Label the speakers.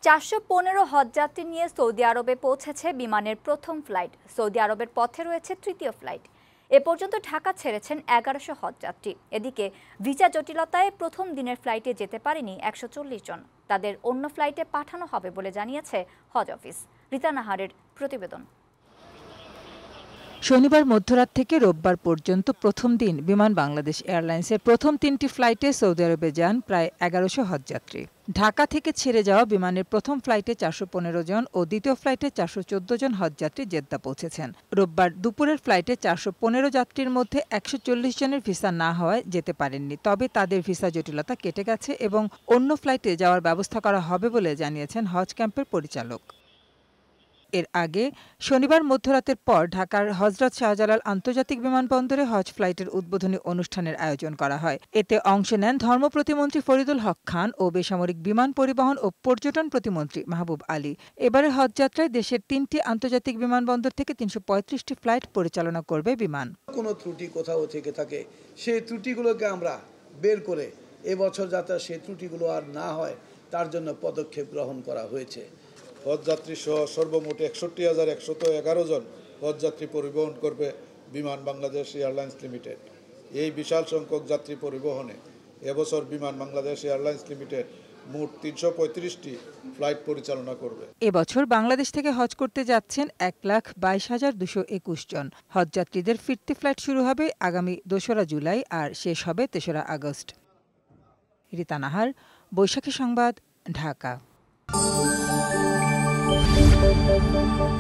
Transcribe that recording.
Speaker 1: 415 হজযাত্রী নিয়ে সৌদি আরবে পৌঁছেছে বিমানের প্রথম ফ্লাইট। সৌদি আরবের পথে রয়েছে তৃতীয় ফ্লাইট। এ পর্যন্ত ঢাকা ছেড়েছেন 1100 হজযাত্রী। এদিকে ভিসা জটিলতায় প্রথম দিনের ফ্লাইটে যেতে পারেনি 140 জন। তাদের অন্য ফ্লাইটে পাঠানো হবে বলে জানিয়েছে হজ অফিস। রিতা নাহারের প্রতিবেদন।
Speaker 2: শনিবার মধ্যরাত থেকে রোববার পর্যন্ত প্রথম দিন বিমান বাংলাদেশ এয়ারলাইন্সের প্রথম 3টি ফ্লাইটে সৌদি আরবে যান প্রায় 1100 হজযাত্রী। ঢাকা থেকে ছেড়ে যাওয়া বিমানের প্রথম ফ্লাইটে 415 জন ও দ্বিতীয় ফ্লাইটে 414 জন হজযাত্রী জেদ্দা পৌঁছেছেন। রোববার দুপুরের ফ্লাইটে 415 যাত্রীর মধ্যে 140 জনের ভিসা না হওয়ায় যেতে পারেননি। তবে তাদের ভিসা জটিলতা কেটে গেছে এবং অন্য ফ্লাইটে যাওয়ার ব্যবস্থা করা হবে বলে জানিয়েছেন হজ ক্যাম্পের পরিচালক। এর আগে শনিবার মধ্যরাতের পর ঢাকার হজরত শাহজালাল আন্তর্জাতিক বিমানবন্দরে হজ ফ্লাইটের উদ্বোধনী অনুষ্ঠানের আয়োজন করা হয়। এতে অংশ নেন ধর্ম প্রতিমন্ত্রী ফরিদুল হক খান ও বেসামরিক বিমান পরিবহন ও পর্যটন প্রতিমন্ত্রী মাহবুব আলী। এবারের হজযাত্রায় দেশের 3টি আন্তর্জাতিক বিমানবন্দর থেকে 335টি ফ্লাইট পরিচালনা করবে বিমান।
Speaker 3: কোনো ত্রুটি কোথাও থেকে থাকে সেই ত্রুটিগুলোকে আমরা বের করে এবছর যাতে সেই ত্রুটিগুলো আর না হয় তার জন্য পদক্ষেপ গ্রহণ করা হয়েছে।
Speaker 4: হজযাত্রী সহ সর্বমোট 61,111 জন হজযাত্রী পরিবহন করবে বিমান বাংলাদেশ এয়ারলাইন্স লিমিটেড। এই বিশাল সংখ্যক যাত্রী পরিবহনে এবছর বিমান বাংলাদেশ এয়ারলাইন্স লিমিটেড মোট 335টি ফ্লাইট পরিচালনা করবে।
Speaker 2: এবছর বাংলাদেশ থেকে হজ করতে যাচ্ছেন 1,22,221 জন। হজযাত্রীদের ফিরতি ফ্লাইট শুরু হবে আগামী 2রা জুলাই আর শেষ হবে 3রা আগস্ট। রিতা নাহার, বৈশাখী সংবাদ, ঢাকা।